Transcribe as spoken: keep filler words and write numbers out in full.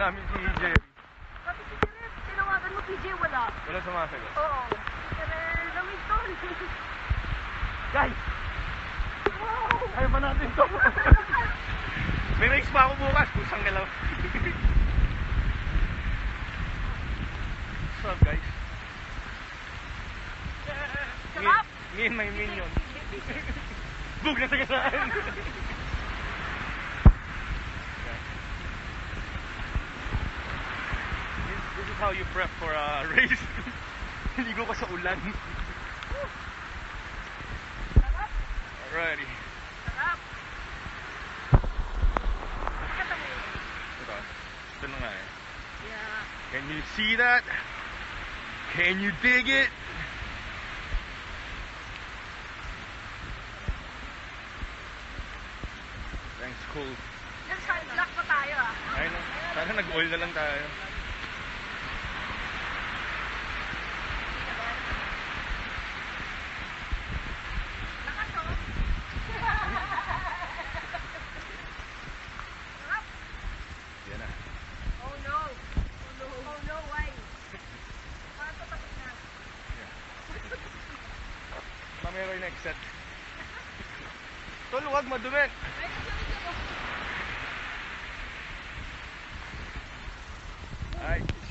Namin si Jerry. Sabi si Jerry, tinawagan mo P J, wala. Wala sumasagot. Oo. Jerry, lamig to. Guys! Wow! Kaya ba natin to? May race pa ako bukas. Pusang galaw. What's up, guys? Sarap! Me and my minion. Bug na sa gasaan. This, this is how you prep for a race. Ligo ka sa ulan. Sarap! Alrighty. Sarap! Katabi. Ito. Ito na nga eh. Yeah. Can you see that? Can you dig it? Thanks, cool. Yan, sunblock pa tayo ah. Ayun na. Sana nag-oil na lang tayo. Lakas oh. Sarap! Yan na. Oh no! Oh no! Oh no, why? Parang tapos na. Mamaya yung next set. Tol, huwag madumi. Ay.